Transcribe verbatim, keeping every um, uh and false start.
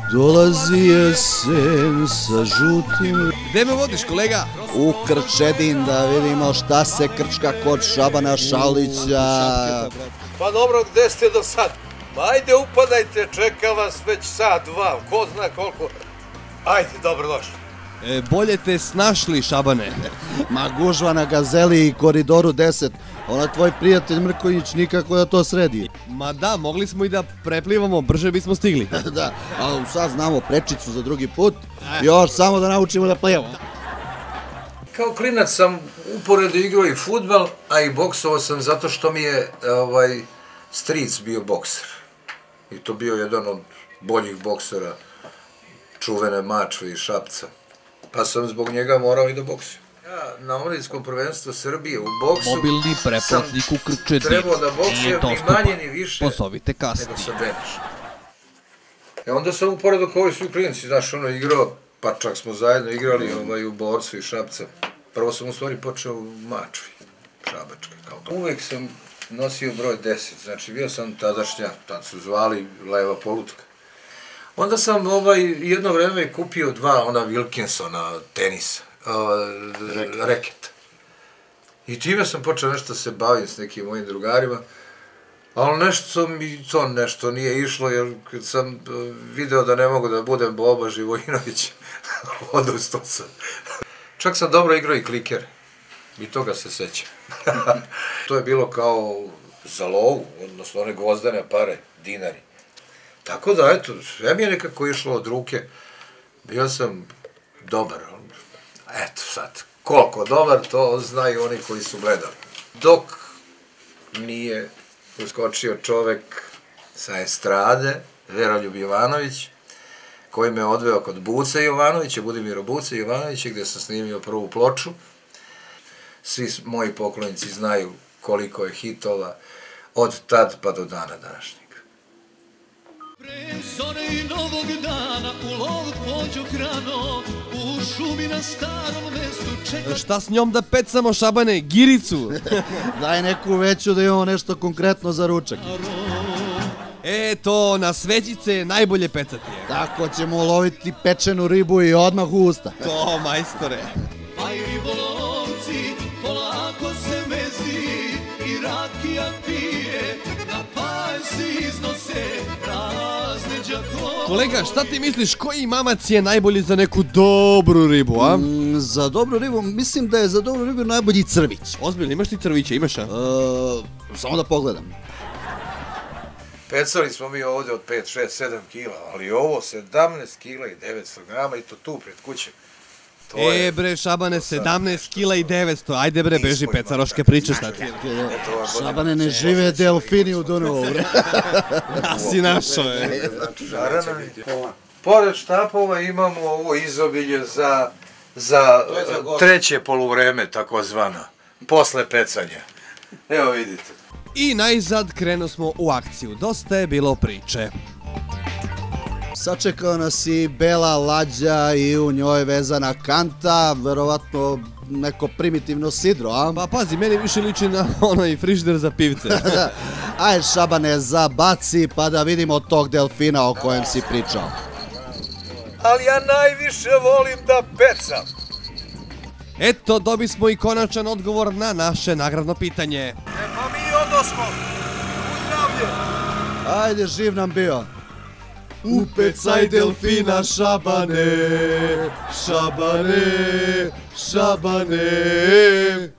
Dolazi jesen sa žutim... Gde me vodiš, kolega? U Krčedin da vidimo šta se krčka kod Šabana Šalića. Pa dobro, gde ste do sad? Ajde, upadajte, čeka vas već sat, dva, ko zna koliko. Ajde, dobrodošli. E, bolje te snašli, Šabane. Ma gužva na Gazeli i Koridoru deset. Ona tvoj prijatelj Mrkonjić nikako da to sredi. Ma da, mogli smo i da preplivamo, brže bismo stigli. Da, ali sad znamo prečicu za drugi put. Još samo da naučimo da plivamo. Kao klinac sam uporedo igrao i fudbal, a i boksovao sam zato što mi je ovaj, stric bio bokser. I to bio jedan od boljih boksera, čuvene Mačve i Šapca. Pa sam zbog njega morao i da boksujem. Ja na omladinskom prvenstvu Srbije u boksu Mobilni preplatnik u Krčedinu. Trebao da boksujem ni manje ni više Pozovite kasnije. nego sa Benešom. E onda sam uporedo kao i svi klinci, znaš, ono igrao, pa čak smo zajedno igrali ovaj, u Borcu i Šapca. Prvo sam u stvari počeo u Mačvi, Šabačka. Kao. Uvek sam nosio broj deset, znači bio sam tadašnja, tad su zvali leva polutka. Onda sam ovaj, jedno vreme kupio dva ona Wilkinsona tenisa, uh, reket. I time sam počeo nešto se bavim s nekim mojim drugarima, ali nešto mi to nešto nije išlo, jer kad sam video da ne mogu da budem Boba Živojinović, odustao sam. Čak sam dobro igrao i kliker, i toga se sećam. To je bilo kao za lovu, odnosno one gvozdene pare, dinari. Tako da, eto, sve mi je nekako išlo od ruke. Bio sam dobar. Eto sad, koliko dobar, to znaju oni koji su gledali. Dok nije uskočio čovek sa estrade, Veroljub Jovanović, koji me odveo kod Buce Jovanovića, Budimira Buce Jovanovića, gde sam snimio prvu ploču. Svi moji poklonici znaju koliko je hitova od tad pa do dana današnjeg. Premsone i novog dana u lov pođu hrano, u šumi na starom mestu čeka... Šta s njom da pecamo, Šabane? Giricu? Daj neku veću da imamo nešto konkretno za ručak. E, to na svećice je najbolje pecati. Tako ćemo uloviti pečenu ribu i odmah u usta. To, majstore. Pa i ribolovci polako se mezi i rakija pije, na paljsi iznose razne džakove. Kolega, šta ti misliš, koji mamac je najbolji za neku dobru ribu, a? Mm, za dobru ribu, mislim da je za dobru ribu najbolji crvić. Ozbiljno, imaš ti crvića, imaš, a? E, samo da pogledam. Pecali smo mi ovde od pet, šest, sedam kila, ali ovo sedamnaest kila i devetsto grama i to tu pred kućem. E bre, Šabane, sedamnaest kila i devetsto, ajde bre, beži pecaroške priče, šta ti je? Šabane, ne žive delfini u Dunavu, bre. Da si našao, je. Pored štapova imamo ovo izobilje za, za treće poluvreme, takozvano, posle pecanja. Evo vidite. I najzad krenu smo u akciju, dosta je bilo priče. Sačekao nas i bela lađa i u njoj vezana kanta, verovatno neko primitivno sidro, a? Pa pazi, meni više liči na onaj frižider za pivce. Ajde, Šabane, zabaci pa da vidimo tog delfina o kojem si pričao. Ali ja najviše volim da pecam. Eto, dobismo i konačan odgovor na naše nagradno pitanje. E pa mi odosmo. Uzdravlje. Ajde, živ nam bio. Upecaj delfina, Šabane, Šabane, Šabane.